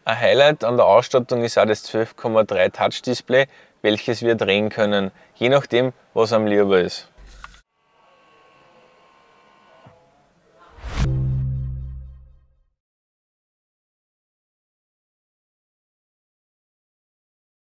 Ein Highlight an der Ausstattung ist auch das 12,3 Touch Display, welches wir drehen können, je nachdem, was am lieber ist.